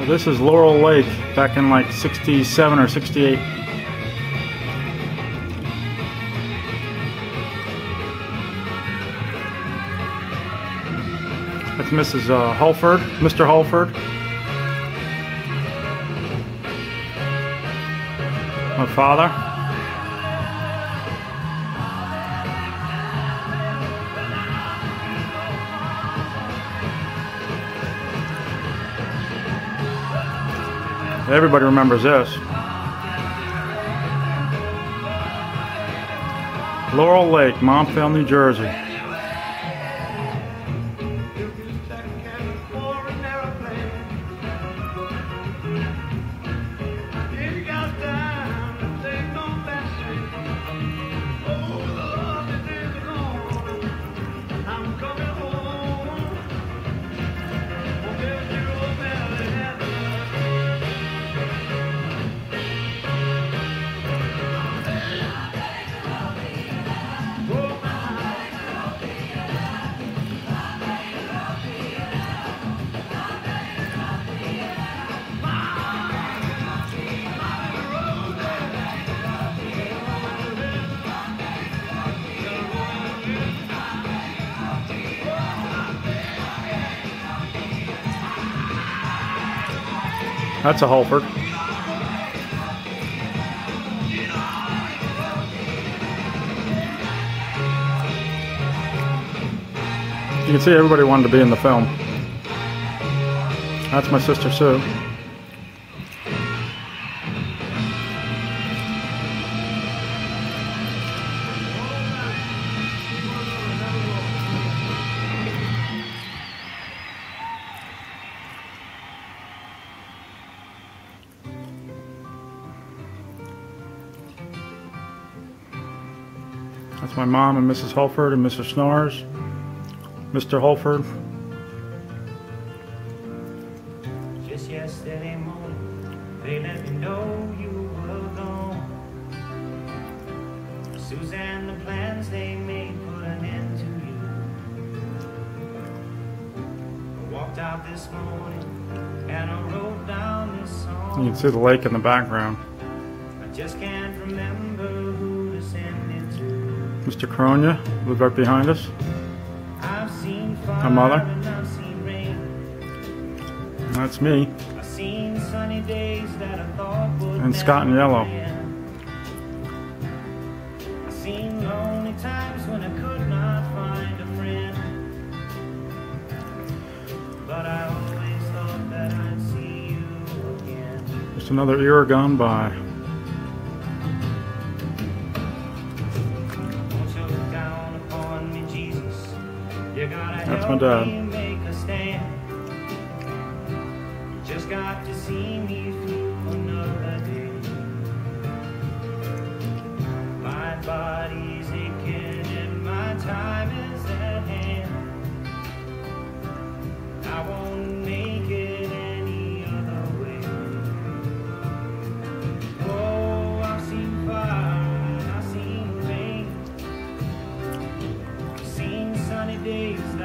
This is Laurel Lake back in like 67 or 68. That's Mrs. Holford, Mr. Holford. My father. Everybody remembers this. Laurel Lake, Montvale, New Jersey. That's a Holford. You can see everybody wanted to be in the film. That's my sister Sue. That's my mom and Mrs. Holford and Mr. Snars. Mr. Holford. Just yesterday morning, they let me know you were gone. Suzanne, the plans they made put an end to you. I walked out this morning and I wrote down this song. You can see the lake in the background. I just can't remember who to send it to. Mr. Cronia lives right behind us. I've seen fire My mother. and I've seen rain. That's me. I've seen sunny days that I thought would And Scott in yellow. I've seen lonely times when I could not find a friend. But I always thought that I'd see you again. Just another era gone by. That's my dad. Make a stand. You just got to see me through another day. My body's aching and my time is at hand. I won't make it any other way. Oh, I've seen fire and I've seen rain. I've seen sunny days